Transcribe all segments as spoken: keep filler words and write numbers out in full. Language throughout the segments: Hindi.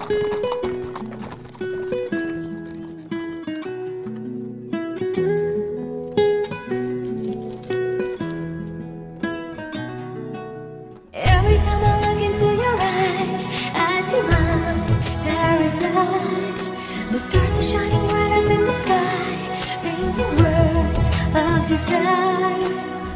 time I look into your eyes, I see my paradise. The stars are shining right up in the sky, painting words of desire.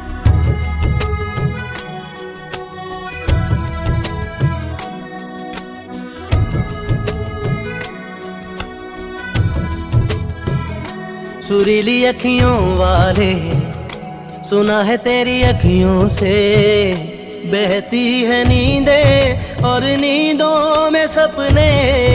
सुरीली अखियों वाले, सुना है तेरी अखियों से बहती है नींदें और नींदों में सपने।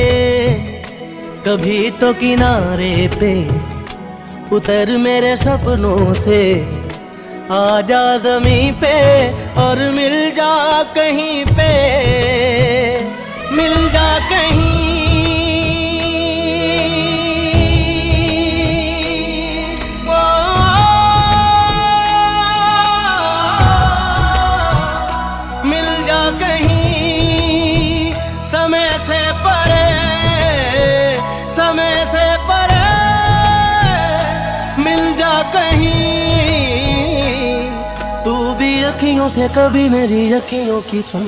कभी तो किनारे पे उतर मेरे सपनों से, आ जा ज़मीं पे और मिल जा कहीं पे, मिल जा कहीं। समय से परे, समय से परे मिल जा कहीं। तू भी अखियों से कभी मेरी अखियों की सुन।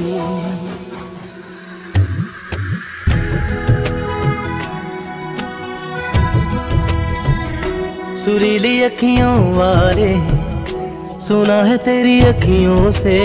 सुरीली अखियों वाले, सुना है तेरी अखियों से।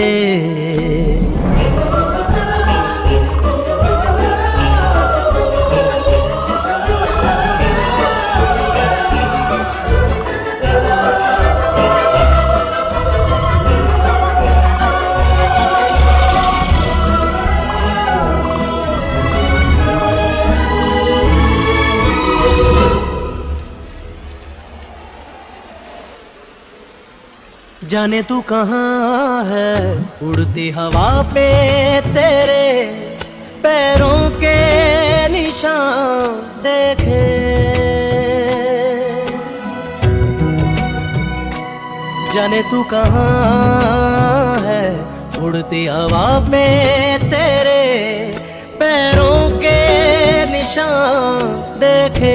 जाने तू कहाँ है, उड़ती हवा पे तेरे पैरों के निशान देखे। जाने तू कहाँ है, उड़ती हवा पे तेरे पैरों के निशान देखे।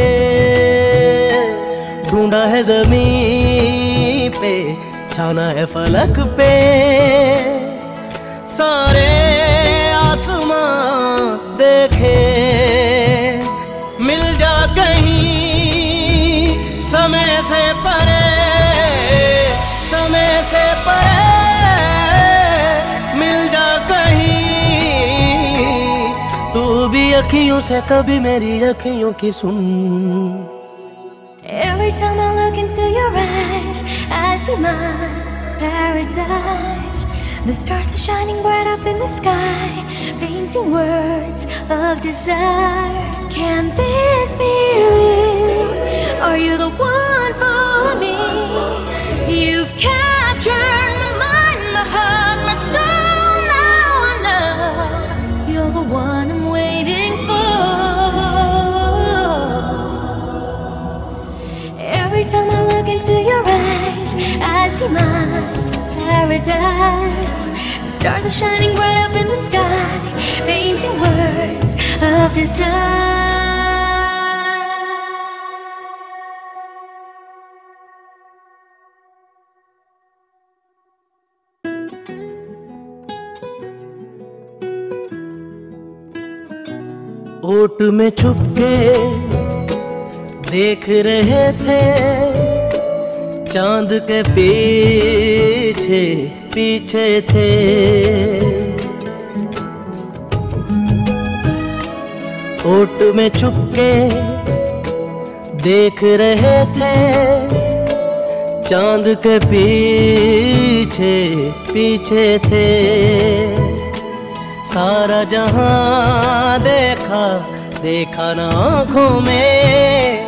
ढूंढा है ज़मीन पे, छाना है फलक पे, सारे आसमां देखे। मिल जा कहीं समय से परे, समय से परे मिल जा कहीं। तू भी अखियों से कभी मेरी अखियों की सुन। Every time I look into your eyes, I see my paradise. The stars are shining bright up in the sky, painting words of desire. Can this be real? Are you the one for me? You've captured my mind, my heart, my soul. Now I know you're the one I'm waiting for. Every time I look into your eyes, I see my paradise. The stars are shining bright up in the sky, painting words of desire. ओट में छुप के देख रहे थे, चांद के पीछे पीछे थे। ओट में छुप के देख रहे थे, चांद के पीछे पीछे थे। सारा जहां देखा देखा ना आँखों में,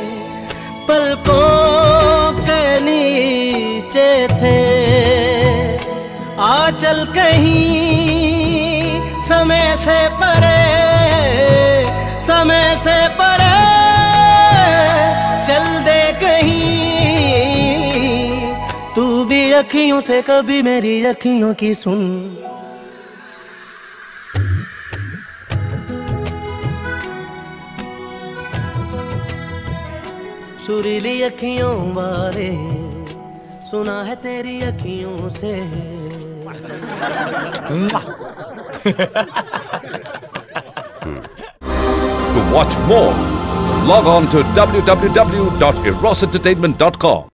पलकों के नीचे थे। आ चल कहीं समय से परे, समय से परे चल दे कहीं। तू भी अखियों से कभी मेरी अखियों की सुन। सुरीली अखियों वाले, सुना है तेरी अखियों से। To watch more, log on to w w w dot eros entertainment dot com.